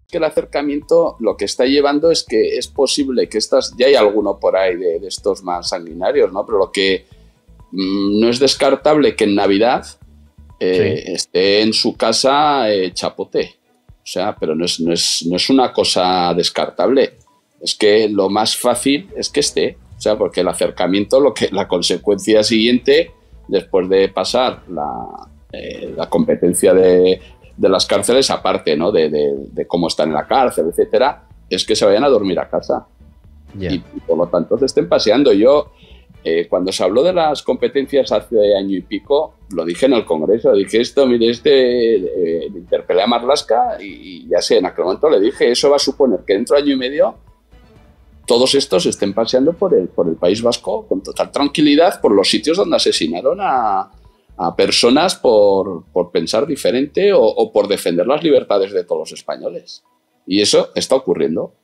que el acercamiento lo que está llevando es que es posible que ya hay alguno por ahí de estos más sanguinarios, ¿no? Pero lo que no es descartable que en Navidad esté en su casa chapote. O sea, pero no es una cosa descartable. Es que lo más fácil es que esté. O sea, porque el acercamiento, la consecuencia siguiente, después de pasar la competencia de las cárceles, aparte, ¿no? de cómo están en la cárcel, etcétera, es que se vayan a dormir a casa. Yeah. Y por lo tanto se estén paseando. Yo, cuando se habló de las competencias hace año y pico, lo dije en el Congreso, dije esto, mire, interpelé a Marlaska y ya sé, en aquel momento le dije, eso va a suponer que dentro de año y medio todos estos estén paseando por el País Vasco con total tranquilidad por los sitios donde asesinaron a personas por pensar diferente o por defender las libertades de todos los españoles. Y eso está ocurriendo.